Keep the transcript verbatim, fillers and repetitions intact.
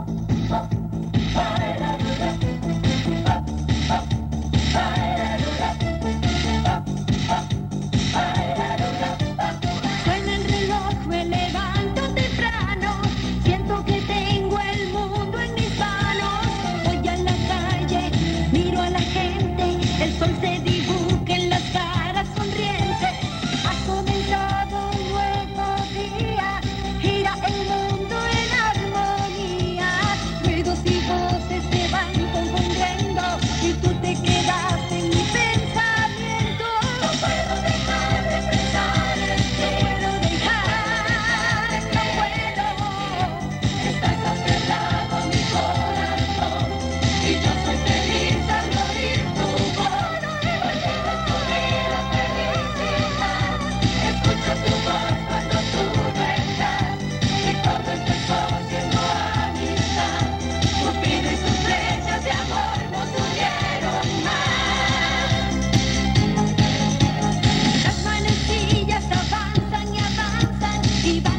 Suena el reloj, me levanto temprano, siento que tengo el mundo en mis manos. Voy a la calle, miro a la gente, el sol se dibuja en las caras sonrientes. Ha comenzado un nuevo día, gira el mundo en armonía. Ruidos y voces se van confundiendo y tú te quedas en mi pensamiento. No puedo dejar de pensar en ti, no puedo dejar, no puedo. Estás aferrado a mi corazón y yo soy feliz al oír tu voz. No he vuelto a correr la felicidad, escucho tu voz cuando tú no estás y todo empezó siendo amistad. Cupido y sus flechas de amor nos unieron más. Las manecillas avanzan y avanzan y van